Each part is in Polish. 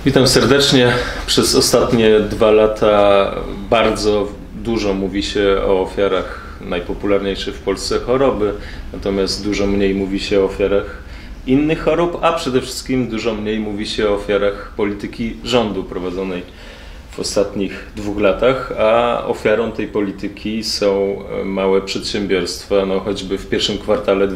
Witam serdecznie. Przez ostatnie 2 lata bardzo dużo mówi się o ofiarach najpopularniejszej w Polsce choroby, natomiast dużo mniej mówi się o ofiarach innych chorób, a przede wszystkim dużo mniej mówi się o ofiarach polityki rządu prowadzonej w ostatnich 2 latach, a ofiarą tej polityki są małe przedsiębiorstwa. No, choćby w pierwszym kwartale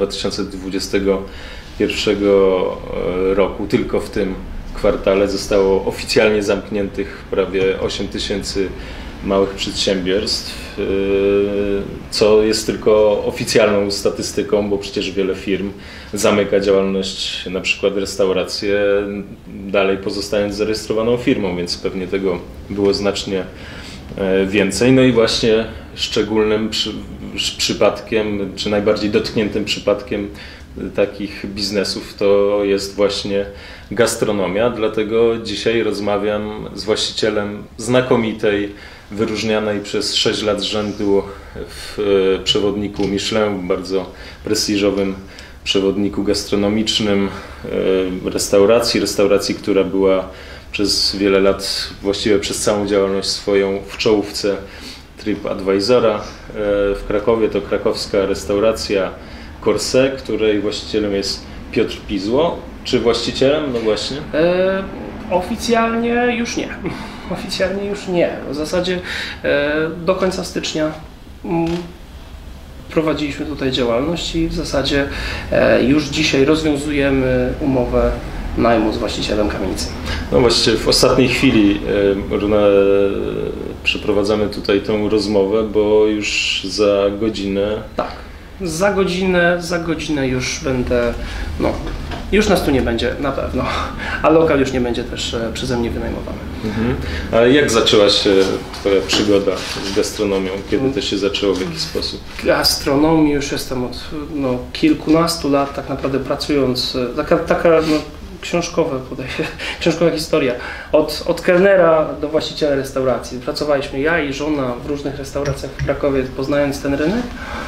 2021 roku, tylko w tym kwartale zostało oficjalnie zamkniętych prawie 8 tysięcy małych przedsiębiorstw, co jest tylko oficjalną statystyką, bo przecież wiele firm zamyka działalność, na przykład restauracje, dalej pozostając zarejestrowaną firmą, więc pewnie tego było znacznie więcej. No i właśnie szczególnym przypadkiem, czy najbardziej dotkniętym przypadkiem takich biznesów to jest właśnie gastronomia, dlatego dzisiaj rozmawiam z właścicielem znakomitej, wyróżnianej przez 6 lat z rzędu w przewodniku Michelin, bardzo prestiżowym przewodniku gastronomicznym restauracji, która była przez wiele lat, właściwie przez całą działalność swoją w czołówce TripAdvisora w Krakowie. To krakowska restauracja Corset, której właścicielem jest Piotr Pizło. Czy właścicielem? No właśnie. Oficjalnie już nie. Oficjalnie już nie. W zasadzie do końca stycznia prowadziliśmy tutaj działalność i w zasadzie już dzisiaj rozwiązujemy umowę najmu z właścicielem kamienicy. No właściwie w ostatniej chwili przeprowadzamy tutaj tą rozmowę, bo już za godzinę... Tak. Za godzinę już będę, już nas tu nie będzie na pewno, a lokal już nie będzie też przeze mnie wynajmowany. A jak zaczęła się Twoja przygoda z gastronomią? Kiedy to się zaczęło, w jaki sposób? Gastronomii już jestem od kilkunastu lat tak naprawdę pracując, taka książkowa historia. Od kelnera do właściciela restauracji. Pracowaliśmy ja i żona w różnych restauracjach w Krakowie, poznając ten rynek.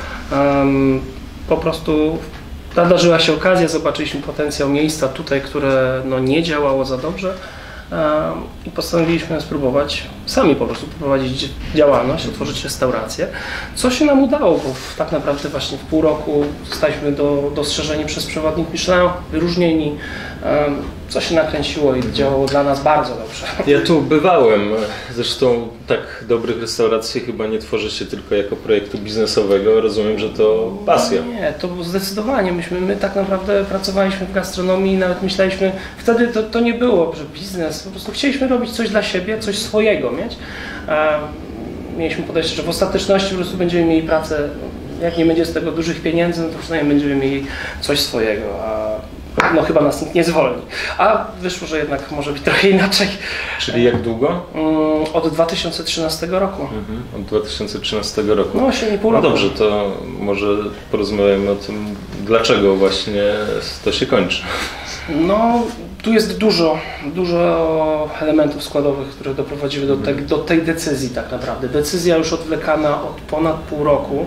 Po prostu nadarzyła się okazja, zobaczyliśmy potencjał miejsca tutaj, które nie działało za dobrze i postanowiliśmy spróbować sami po prostu prowadzić działalność, otworzyć restaurację, co się nam udało, bo tak naprawdę właśnie w pół roku zostaliśmy dostrzeżeni przez przewodnik Michelin, wyróżnieni, co się nakręciło i działało dla nas bardzo dobrze. Ja tu bywałem, zresztą tak dobrych restauracji chyba nie tworzy się tylko jako projektu biznesowego, rozumiem, że to pasja. Nie, to zdecydowanie, my tak naprawdę pracowaliśmy w gastronomii i nawet myśleliśmy, wtedy to nie było, że biznes, po prostu chcieliśmy robić coś dla siebie, coś swojego mieć. Mieliśmy podejście, że w ostateczności po prostu będziemy mieli pracę, jak nie będzie z tego dużych pieniędzy, no to przynajmniej będziemy mieli coś swojego, a chyba nas nikt nie zwolni. A wyszło, że jednak może być trochę inaczej. Czyli jak długo? Od 2013 roku. Od 2013 roku. 8,5 roku. No dobrze, to może porozmawiamy o tym, dlaczego właśnie to się kończy. Tu jest dużo elementów składowych, które doprowadziły do tej decyzji tak naprawdę. Decyzja już odwlekana od ponad pół roku.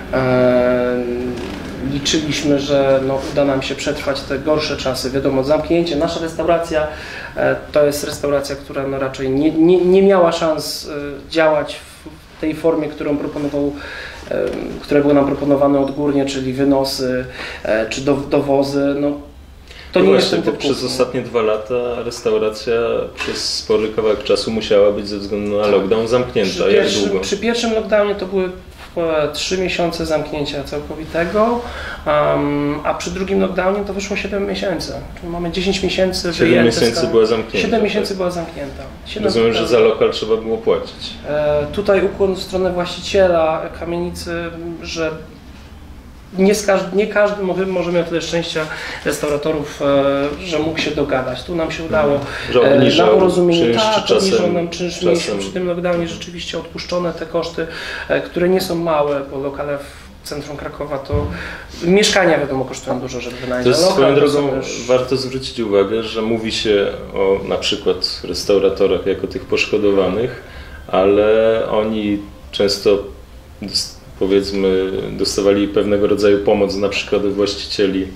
Liczyliśmy, że uda nam się przetrwać te gorsze czasy. Wiadomo, zamknięcie. Nasza restauracja to jest restauracja, która raczej nie miała szans działać w tej formie, które były nam proponowane odgórnie, czyli wynosy czy dowozy. To nie jest ten typ. Przez ostatnie 2 lata restauracja przez spory kawałek czasu musiała być ze względu na lockdown zamknięta. Jak długo? Przy pierwszym lockdownie to były 3 miesiące zamknięcia całkowitego, a przy drugim lockdownie to wyszło 7 miesięcy. Czyli mamy 10 miesięcy. 7 miesięcy była zamknięta. 7 miesięcy była zamknięta. Rozumiem, że za lokal trzeba było płacić. Tutaj ukłon w stronę właściciela kamienicy, że nie każdy może miał tyle szczęścia restauratorów, że mógł się dogadać. Tu nam się udało na porozumienie. Obniżą nam czynsz. Mieliśmy przy tym lockdownie rzeczywiście odpuszczone te koszty, które nie są małe, bo lokale w centrum Krakowa to mieszkania wiadomo kosztują dużo, żeby wynająć. To jest swoją drogą warto zwrócić uwagę, że mówi się o na przykład restauratorach jako tych poszkodowanych, ale oni często powiedzmy dostawali pewnego rodzaju pomoc na przykład od właścicieli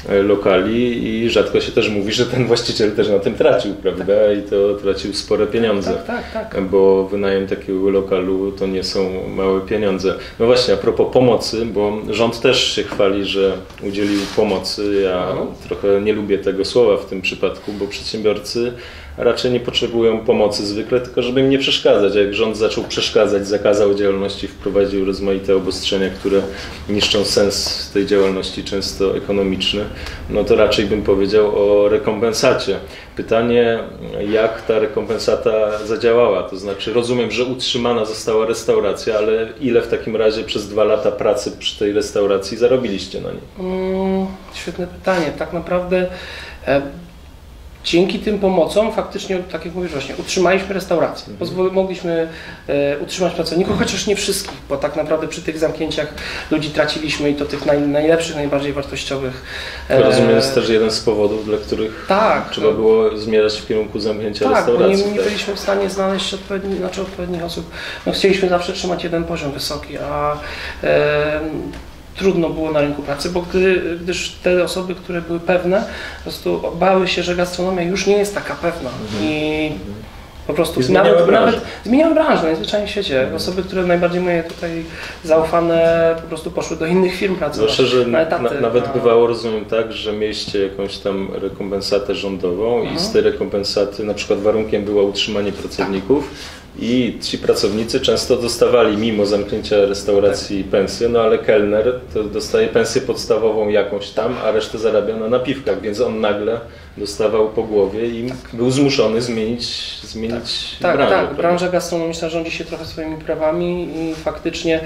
lokali i rzadko się też mówi, że ten właściciel też na tym tracił, prawda? I to tracił spore pieniądze, tak. Bo wynajem takiego lokalu to nie są małe pieniądze. No właśnie, a propos pomocy, bo rząd też się chwali, że udzielił pomocy. Ja trochę nie lubię tego słowa w tym przypadku, bo przedsiębiorcy raczej nie potrzebują pomocy zwykle, tylko żeby im nie przeszkadzać. Jak rząd zaczął przeszkadzać, zakazał działalności, wprowadził rozmaite obostrzenia, które niszczą sens tej działalności, często ekonomiczny, no to raczej bym powiedział o rekompensacie. Pytanie, jak ta rekompensata zadziałała? To znaczy, rozumiem, że utrzymana została restauracja, ale ile w takim razie przez 2 lata pracy przy tej restauracji zarobiliście na niej? Świetne pytanie. Tak naprawdę dzięki tym pomocom faktycznie, tak jak mówisz właśnie, utrzymaliśmy restaurację. Mogliśmy utrzymać pracowników, chociaż nie wszystkich, bo tak naprawdę przy tych zamknięciach ludzi traciliśmy i to tych najlepszych, najbardziej wartościowych. To rozumiem, jest też jeden z powodów, dla których trzeba było zmierzać w kierunku zamknięcia restauracji. Bo nie byliśmy w stanie znaleźć odpowiednich osób. No, chcieliśmy zawsze trzymać jeden poziom wysoki, a trudno było na rynku pracy, gdyż te osoby, które były pewne, po prostu bały się, że gastronomia już nie jest taka pewna. I po prostu nawet zmieniały branżę najzwyczajniej w świecie. Osoby, które najbardziej moje tutaj zaufane, po prostu poszły do innych firm pracować. Zwłaszcza, że na etaty, nawet bywało, rozumiem, tak, że mieliście jakąś tam rekompensatę rządową i z tej rekompensaty na przykład warunkiem było utrzymanie pracowników. I ci pracownicy często dostawali mimo zamknięcia restauracji pensję, no ale kelner to dostaje pensję podstawową jakąś tam, a resztę zarabia na napiwkach, więc on nagle dostawał po głowie i był zmuszony zmienić branżę. Tak, branża gastronomiczna rządzi się trochę swoimi prawami i faktycznie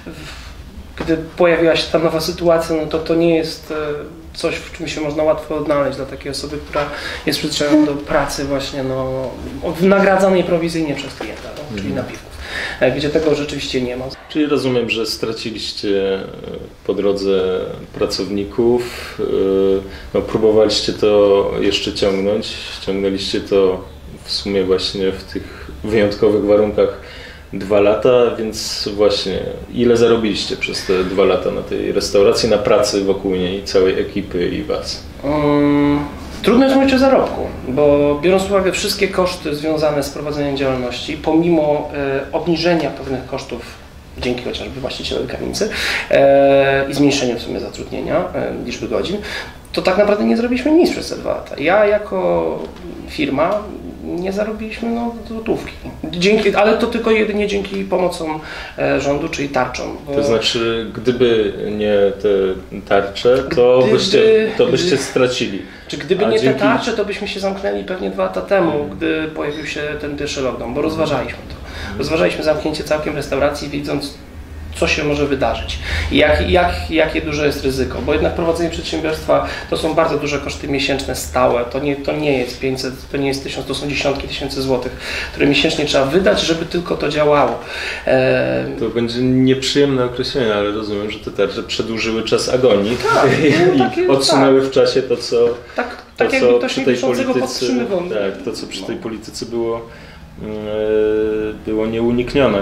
gdy pojawiła się ta nowa sytuacja, no to nie jest coś, w czym się można łatwo odnaleźć dla takiej osoby, która jest przyzwyczajona do pracy właśnie nagradzanej prowizyjnie przez klienta, czyli napiwków, gdzie tego rzeczywiście nie ma. Czyli rozumiem, że straciliście po drodze pracowników, no, próbowaliście to jeszcze ciągnęliście to w sumie właśnie w tych wyjątkowych warunkach 2 lata, więc właśnie ile zarobiliście przez te 2 lata na tej restauracji, na pracy wokół niej, całej ekipy i was? Trudno jest mówić o zarobku, bo biorąc pod uwagę wszystkie koszty związane z prowadzeniem działalności, pomimo obniżenia pewnych kosztów dzięki chociażby właścicielowi kamienicy i zmniejszeniu w sumie zatrudnienia, liczby godzin, to tak naprawdę nie zrobiliśmy nic przez te 2 lata. Ja jako firma nie zarobiliśmy złotówki. Ale to tylko jedynie dzięki pomocom rządu, czyli tarczom. To znaczy, gdyby nie te tarcze, to byście stracili. Czy gdyby nie te tarcze, to byśmy się zamknęli pewnie 2 lata temu, gdy pojawił się ten pierwszy lockdown, bo rozważaliśmy to. Rozważaliśmy zamknięcie całkiem restauracji, widząc, co się może wydarzyć i jakie duże jest ryzyko, bo jednak prowadzenie przedsiębiorstwa to są bardzo duże koszty miesięczne stałe, to nie jest 500, to nie jest 1000, to są dziesiątki tysięcy złotych, które miesięcznie trzeba wydać, żeby tylko to działało. To będzie nieprzyjemne określenie, ale rozumiem, że te tarcze przedłużyły czas agonii i odsunęły w czasie to, co przy tej polityce było nieuniknione.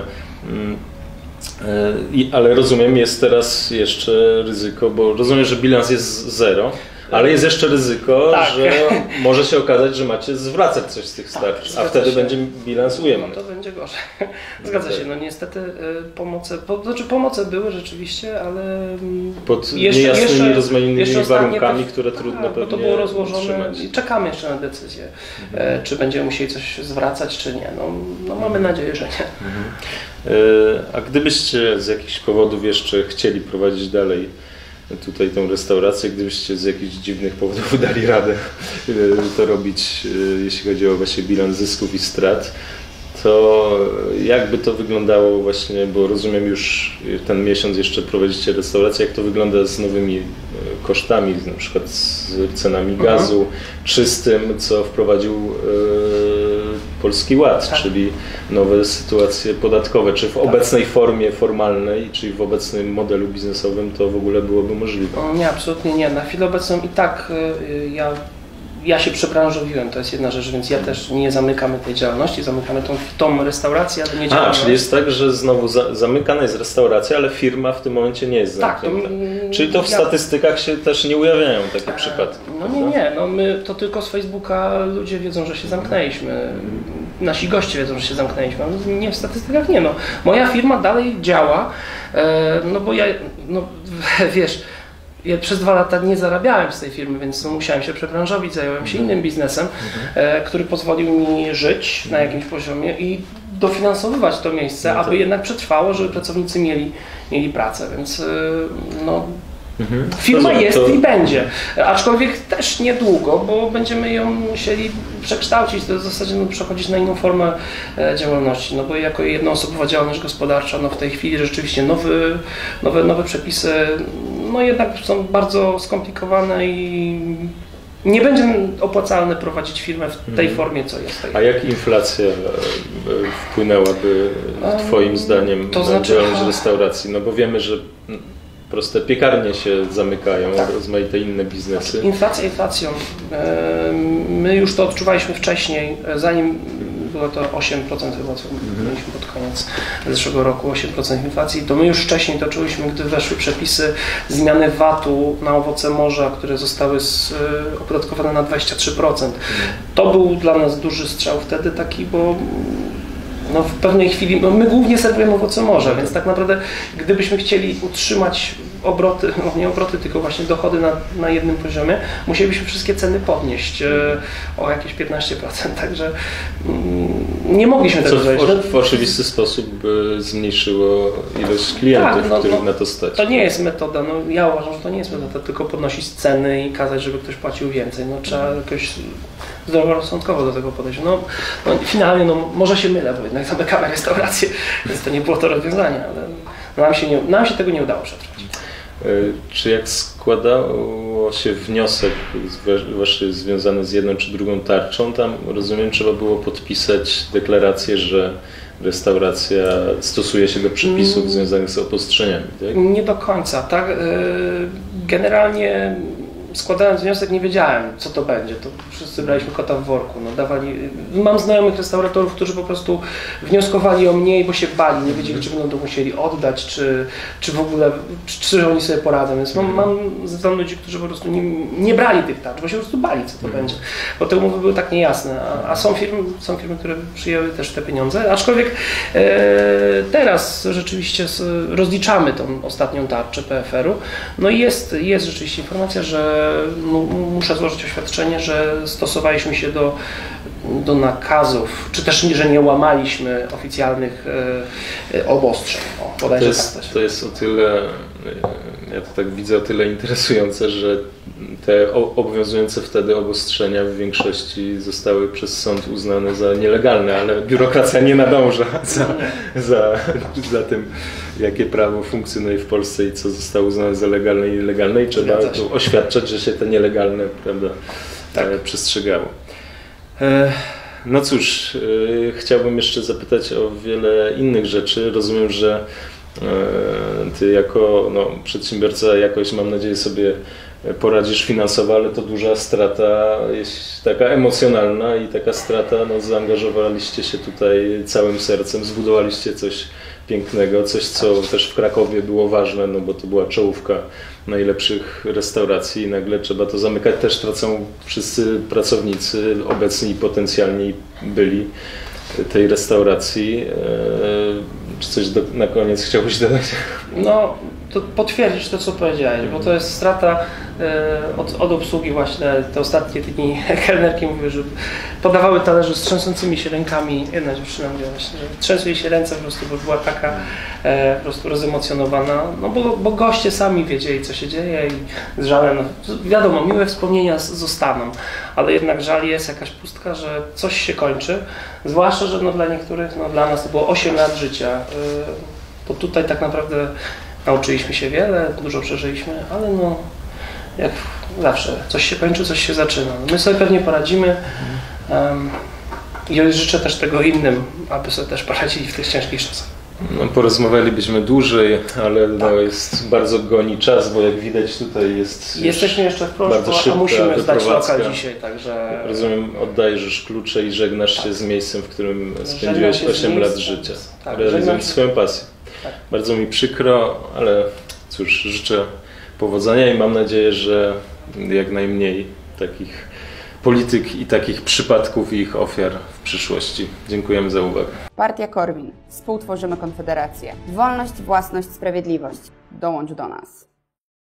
Ale rozumiem, jest teraz jeszcze ryzyko, bo rozumiem, że bilans jest 0, ale jest jeszcze ryzyko, że może się okazać, że macie zwracać coś z tych starć, a wtedy będzie bilans ujemny. No to będzie gorzej. Zgadza się, no niestety pomoce były rzeczywiście, ale pod niejasnymi, rozmaitnymi warunkami, które trudno pewnie to było rozłożone utrzymać. I czekamy jeszcze na decyzję, czy będziemy musieli coś zwracać, czy nie. No mamy nadzieję, że nie. A gdybyście z jakichś powodów jeszcze chcieli prowadzić dalej tutaj tą restaurację, gdybyście z jakichś dziwnych powodów dali radę to robić, jeśli chodzi o właśnie bilans zysków i strat, to jakby to wyglądało właśnie, bo rozumiem już ten miesiąc jeszcze prowadzicie restaurację, jak to wygląda z nowymi kosztami, na przykład z cenami gazu, czy z tym, co wprowadził Polski Ład, czyli nowe sytuacje podatkowe, czy w obecnej formie formalnej, czyli w obecnym modelu biznesowym to w ogóle byłoby możliwe? Nie, absolutnie nie. Na chwilę obecną i tak ja ja się przebranżowiłem, to jest jedna rzecz, więc ja też nie zamykamy tej działalności, zamykamy tą restaurację, ale nie działalność. Czyli jest tak, że znowu zamykana jest restauracja, ale firma w tym momencie nie jest zamknięta. Czyli to w statystykach się też nie ujawniają takie przypadki. No nie, no my to tylko z Facebooka ludzie wiedzą, że się zamknęliśmy. Nasi goście wiedzą, że się zamknęliśmy, ale nie w statystykach nie. No. Moja firma dalej działa, no bo ja, no wiesz, ja przez 2 lata nie zarabiałem z tej firmy, więc musiałem się przebranżowić, zająłem się innym biznesem, który pozwolił mi żyć na jakimś poziomie i dofinansowywać to miejsce, aby jednak przetrwało, żeby pracownicy mieli pracę, więc no, firma jest i będzie, aczkolwiek też niedługo, bo będziemy ją musieli przekształcić, to w zasadzie przechodzić na inną formę działalności, no bo jako jednoosobowa działalność gospodarcza, no w tej chwili rzeczywiście nowe przepisy, no jednak są bardzo skomplikowane i nie będzie opłacalne prowadzić firmę w tej formie, co jest. A jak inflacja wpłynęłaby Twoim zdaniem na działalność restauracji? No bo wiemy, że proste piekarnie się zamykają, rozmaite inne biznesy. Inflacja inflacją. My już to odczuwaliśmy wcześniej, zanim było to 8% chyba, co mieliśmy pod koniec zeszłego roku, 8% inflacji, to my już wcześniej to czuliśmy, gdy weszły przepisy zmiany VAT-u na owoce morza, które zostały opodatkowane na 23%. To był dla nas duży strzał wtedy taki, bo no w pewnej chwili, no my głównie serwujemy owoce morza, więc tak naprawdę gdybyśmy chcieli utrzymać obroty, no nie obroty, tylko właśnie dochody na jednym poziomie, musielibyśmy wszystkie ceny podnieść o jakieś 15%, także nie mogliśmy tego zrobić. W oczywisty sposób zmniejszyło ilość klientów, których na to stać. To nie jest metoda, no ja uważam, że to nie jest metoda, tylko podnosić ceny i kazać, żeby ktoś płacił więcej. No trzeba jakoś zdroworozsądkowo do tego podejść. No finalnie, no może się mylę, bo jednak zamykamy restaurację, więc to nie było to rozwiązanie, ale nam się tego nie udało przetrwać. Czy jak składało się wniosek wasz związany z jedną czy drugą tarczą, tam rozumiem trzeba było podpisać deklarację, że restauracja stosuje się do przepisów związanych z obostrzeniami, tak? Nie do końca, tak? Generalnie składając wniosek nie wiedziałem, co to będzie. To wszyscy braliśmy kota w worku. No, mam znajomych restauratorów, którzy po prostu wnioskowali o mniej, bo się bali, nie wiedzieli, czy będą to musieli oddać, czy w ogóle, czy oni sobie poradzą. Więc mam ludzi, którzy po prostu nie brali tych tarcz, bo się po prostu bali, co to będzie. Bo te umowy były tak niejasne. A są firmy, które przyjęły też te pieniądze. Aczkolwiek teraz rzeczywiście rozliczamy tą ostatnią tarczę PFR-u. No i jest rzeczywiście informacja, że muszę złożyć oświadczenie, że stosowaliśmy się do nakazów, czy też, że nie łamaliśmy oficjalnych obostrzeń. To jest o tyle, ja to tak widzę, o tyle interesujące, że te obowiązujące wtedy obostrzenia w większości zostały przez sąd uznane za nielegalne, ale biurokracja nie nadąża za tym, jakie prawo funkcjonuje w Polsce i co zostało uznane za legalne i nielegalne i trzeba oświadczać, że się te nielegalne, prawda, przestrzegało. No cóż, chciałbym jeszcze zapytać o wiele innych rzeczy. Rozumiem, że ty jako przedsiębiorca jakoś, mam nadzieję, sobie poradzisz finansowo, ale to duża strata jest taka emocjonalna i taka strata, zaangażowaliście się tutaj całym sercem, zbudowaliście coś pięknego, coś, co też w Krakowie było ważne, no bo to była czołówka najlepszych restauracji i nagle trzeba to zamykać. Też tracą wszyscy pracownicy, obecni i potencjalni byli tej restauracji. Czy coś na koniec chciałbyś dodać? No, to potwierdzić to, co powiedziałeś, bo to jest strata od obsługi właśnie. Te ostatnie dni kelnerki mówiły, że podawały talerze z trzęsącymi się rękami. Jedna dziewczyna mówiła właśnie, że trzęsły jej się ręce po prostu, bo była taka po prostu rozemocjonowana, no bo goście sami wiedzieli, co się dzieje i z żalem, wiadomo, miłe wspomnienia zostaną, ale jednak żal jest, jakaś pustka, że coś się kończy, zwłaszcza, że dla niektórych, dla nas to było 8 lat życia, bo tutaj tak naprawdę nauczyliśmy się wiele, dużo przeżyliśmy, ale jak zawsze, coś się kończy, coś się zaczyna. My sobie pewnie poradzimy i życzę też tego innym, aby sobie też poradzili w tych ciężkich czasach. No, porozmawialibyśmy dłużej, ale no, jest bardzo goni czas, bo jak widać tutaj jesteśmy jeszcze w proszku, a musimy zdać lokal dzisiaj, także... Rozumiem, oddajesz klucze i żegnasz się z miejscem, w którym spędziłeś 8 lat życia, realizując swoją pasję. Tak. Bardzo mi przykro, ale cóż, życzę powodzenia i mam nadzieję, że jak najmniej takich polityk i takich przypadków i ich ofiar w przyszłości. Dziękujemy za uwagę. Partia Korwin. Współtworzymy Konfederację. Wolność, własność, sprawiedliwość. Dołącz do nas.